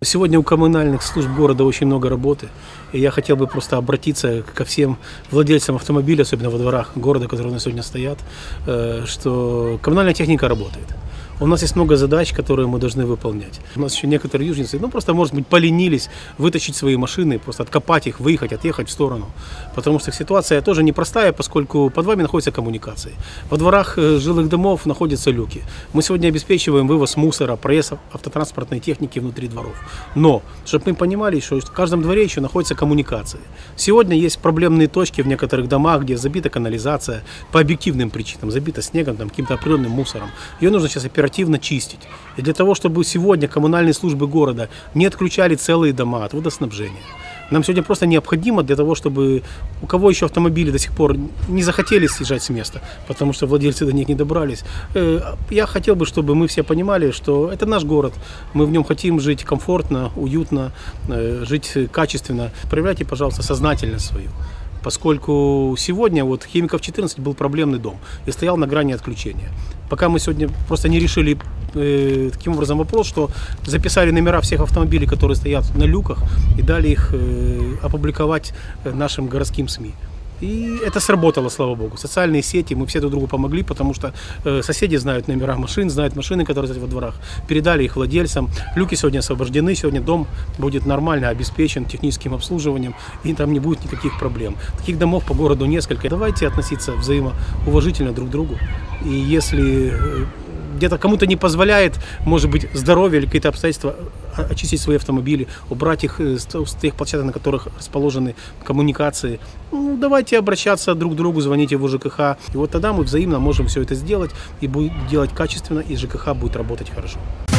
Сегодня у коммунальных служб города очень много работы. И я хотел бы просто обратиться ко всем владельцам автомобилей, особенно во дворах города, которые у нас сегодня стоят, что коммунальная техника работает. У нас есть много задач, которые мы должны выполнять. У нас еще некоторые южницы, просто, может быть, поленились вытащить свои машины, просто откопать их, выехать, отъехать в сторону. Потому что ситуация тоже непростая, поскольку под вами находятся коммуникации. Во дворах жилых домов находятся люки. Мы сегодня обеспечиваем вывоз мусора, проезд автотранспортной техники внутри дворов. Но, чтобы мы понимали, что в каждом дворе еще находятся коммуникации. Сегодня есть проблемные точки в некоторых домах, где забита канализация по объективным причинам, забита снегом, каким-то определенным мусором. Ее нужно сейчас оперативно чистить. И для того, чтобы сегодня коммунальные службы города не отключали целые дома от водоснабжения, нам сегодня просто необходимо для того, чтобы у кого еще автомобили до сих пор не захотели съезжать с места, потому что владельцы до них не добрались. Я хотел бы, чтобы мы все понимали, что это наш город, мы в нем хотим жить комфортно, уютно, жить качественно. Проявляйте, пожалуйста, сознательность свою. Поскольку сегодня Химиков 14 был проблемный дом и стоял на грани отключения. Пока мы сегодня просто не решили таким образом вопрос, что записали номера всех автомобилей, которые стоят на люках, и дали их опубликовать нашим городским СМИ. И это сработало, слава богу. Социальные сети, мы все друг другу помогли, потому что соседи знают номера машин, знают машины, которые стоят во дворах. Передали их владельцам. Люки сегодня освобождены, сегодня дом будет нормально обеспечен техническим обслуживанием, и там не будет никаких проблем. Таких домов по городу несколько. Давайте относиться взаимоуважительно друг к другу. И если где-то кому-то не позволяет, может быть, здоровье или какие-то обстоятельства, очистить свои автомобили, убрать их с тех площадок, на которых расположены коммуникации, давайте обращаться друг к другу, звоните в ЖКХ. И тогда мы взаимно можем все это сделать, и будет делать качественно, и ЖКХ будет работать хорошо.